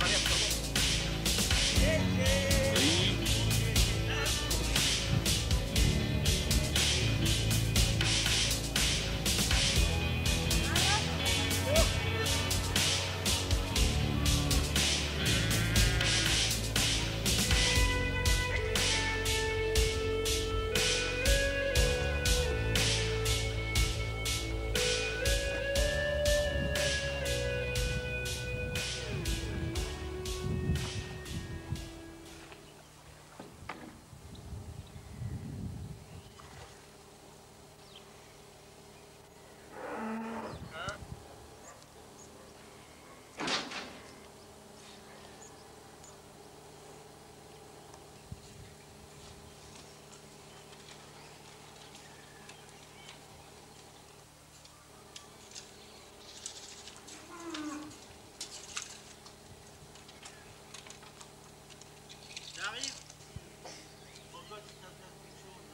J'arrive. Pour toi, si t'as besoin de quelque chose,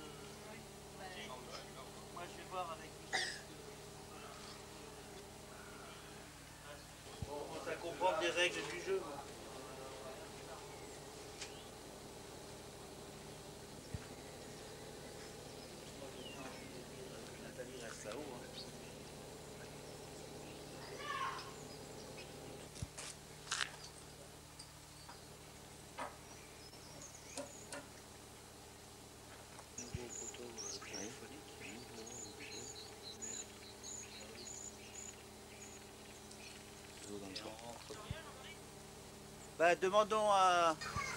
moi je vais voir avec on commence à comprendre les règles du jeu. Nathalie reste là-haut. Bah, demandons à...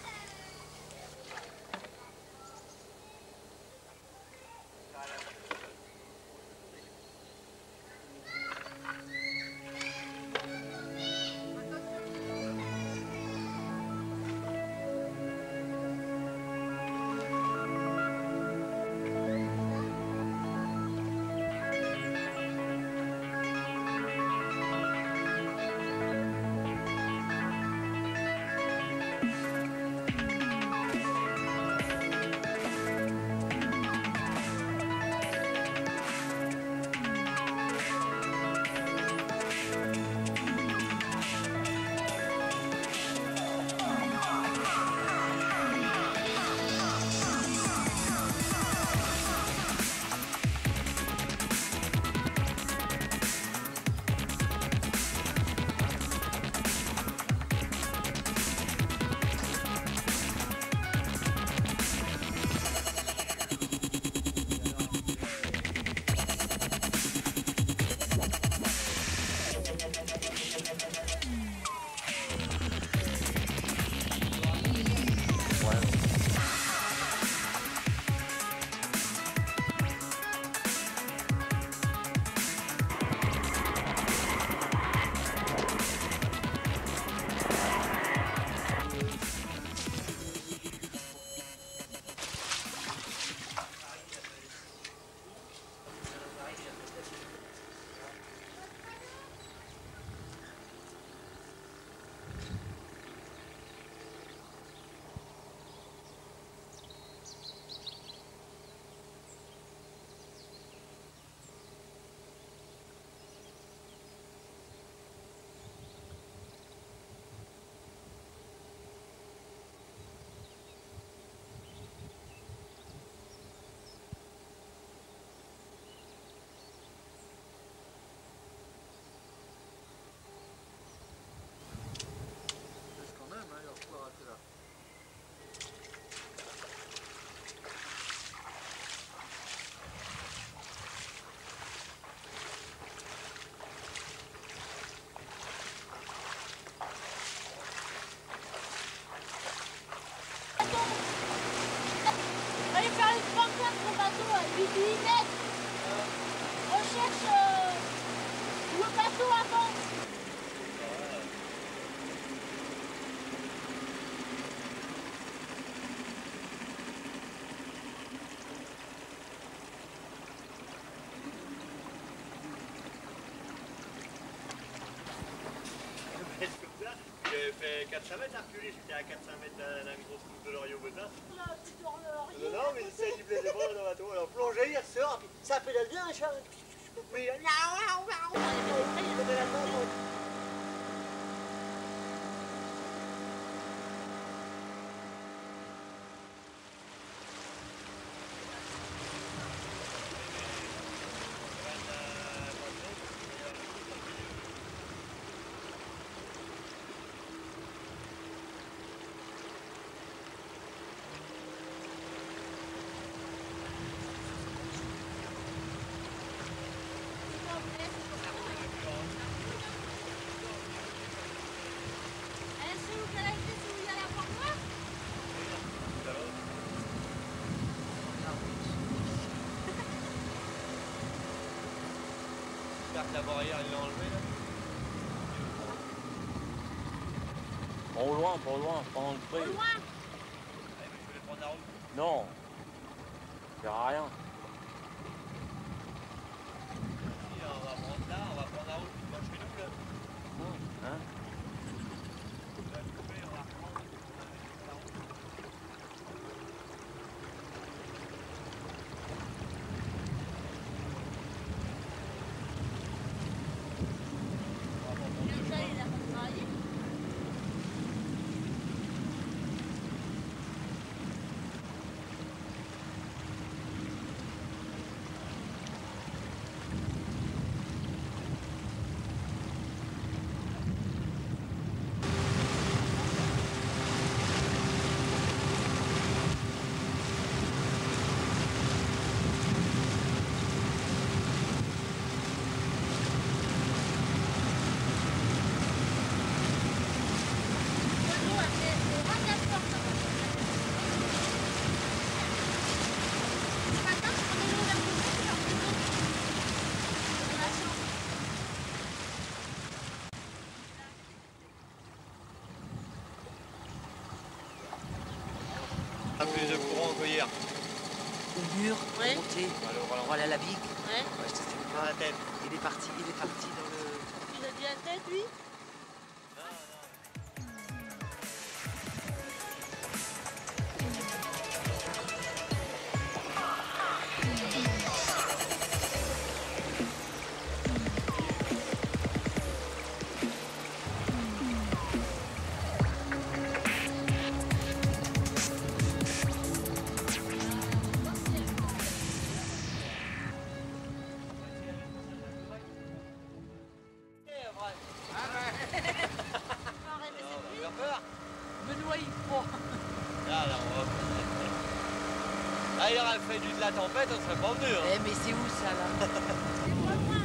Allez faire les pancarte au bateau à 8 mètres. Recherche le bateau avant. J'avais fait 400 mètres à reculer, j'étais à 400 mètres dans la grosse coupe de l'Orio Bottin. Non, mais ça lui plaisait pas dans le bateau. Alors plongé, il ressort, puis ça pédale bien, Charles. Mais J'espère que la barrière, il l'a enlevé là. Pas au loin, pas au loin, pas dans le pré. Au loin. Ouais, mais je voulais prendre la route. Non. Ça sert à rien. Si, on va prendre là, on va prendre la route qui va chez nous là. Hein? On va couper, on va reprendre la route. Le chat, il a pas travaillé. Plus de courant qu'hier. Le mur, Ouais. monté, Allez, au ralenti. voilà la vigue. Ouais. Ouais, je te dis Dans pas. la tête. Il est parti dans le. Il a dit la tête, lui. Benoît, il prend. Là, on va... Là, il aurait fait de la tempête, on serait pas venu. Hein. Eh, mais c'est où ça là? C'est pas loin.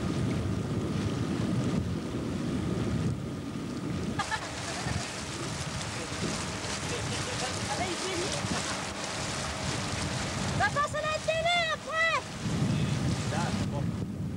Ah bah, il fait nuit. Va passer à la télé après. Là, c'est bon.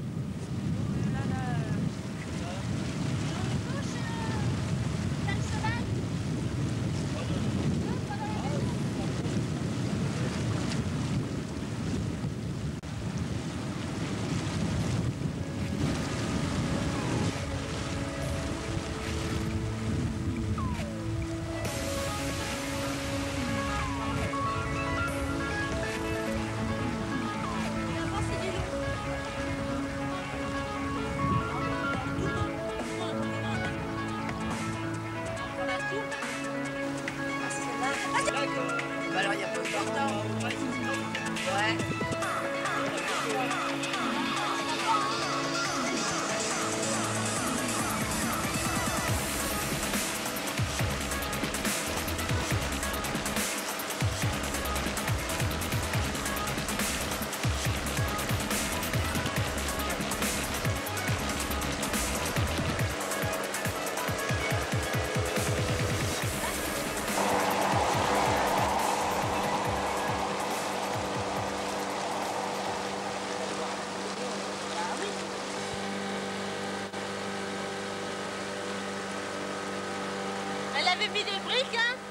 Bah alors, il n'y a pas eu de temps. Ouais. Elle avait mis des briques, hein.